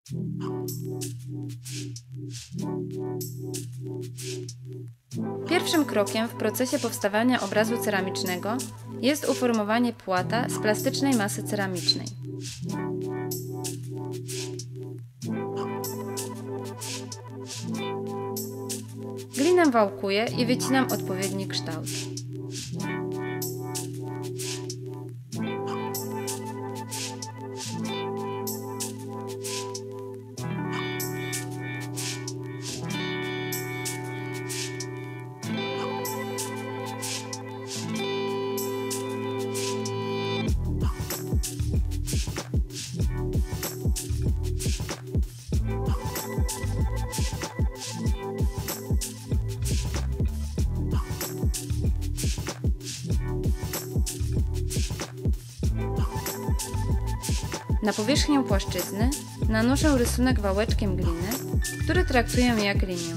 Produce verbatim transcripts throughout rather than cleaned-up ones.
Pierwszym krokiem w procesie powstawania obrazu ceramicznego jest uformowanie płata z plastycznej masy ceramicznej. Glinę wałkuję i wycinam odpowiedni kształt. Na powierzchnię płaszczyzny nanoszę rysunek wałeczkiem gliny, który traktuję jak linię.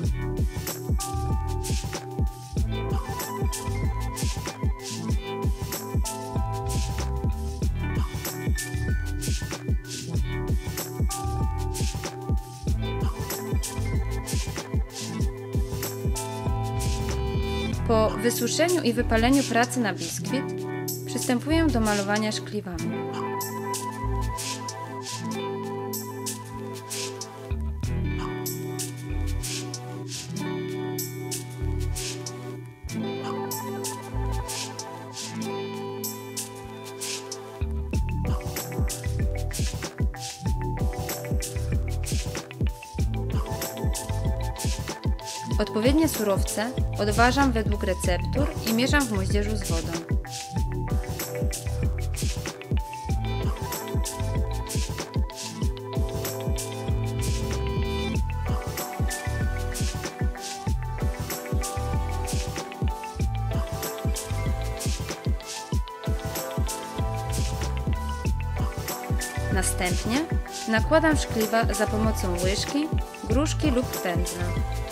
Po wysuszeniu i wypaleniu pracy na biskwit przystępuję do malowania szkliwami. Odpowiednie surowce odważam według receptur i mieszam w moździerzu z wodą. Następnie nakładam szkliwa za pomocą łyżki, gruszki lub pędzla.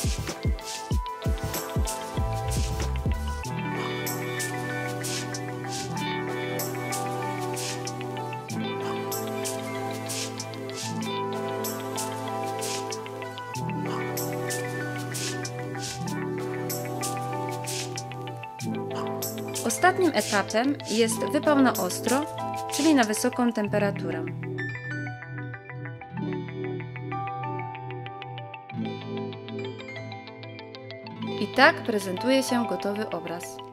Ostatnim etapem jest wypał na ostro, czyli na wysoką temperaturę. I tak prezentuje się gotowy obraz.